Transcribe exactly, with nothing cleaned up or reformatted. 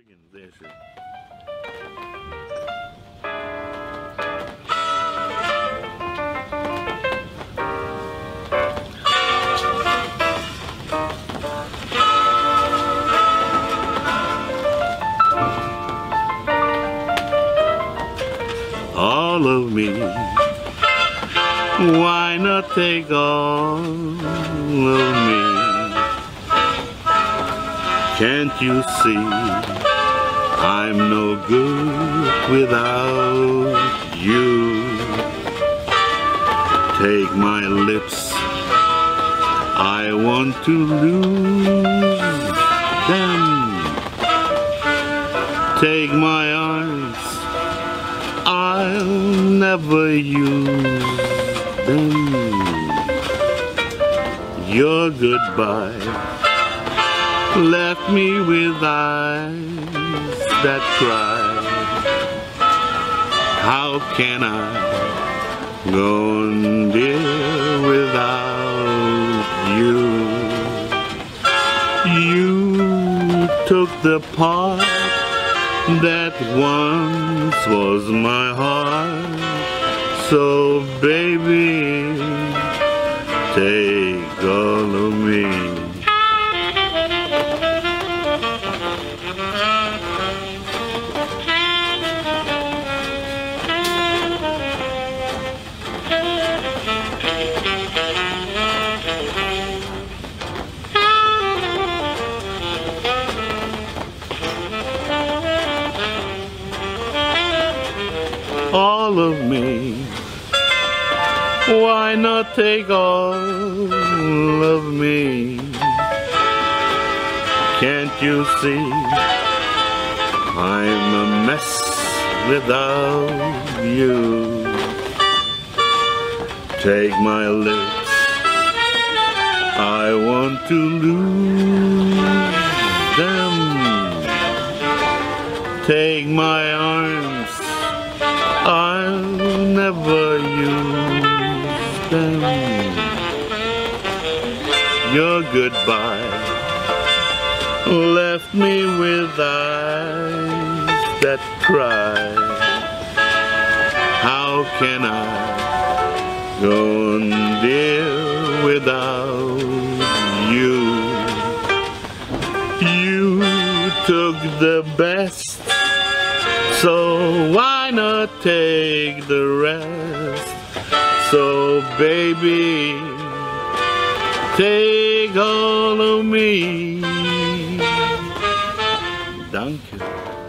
Beginnen, sehr schön. All of me, why not take all of me? Can't you see I'm no good without you? Take my lips, I want to lose them. Take my arms, I'll never use them. Your goodbye left me with eyes that cry. How can I go on, dear, without you? You took the part that once was my heart. So baby, take all of me. All of me, why not take all of me? Can't you see I'm a mess without you? Take my lips, I want to lose them. Take my arms, I'll never use them. Your goodbye left me with eyes that cry. How can I go on, dear, without you? You took the best, so why not take the rest? So baby, take all of me. Danke.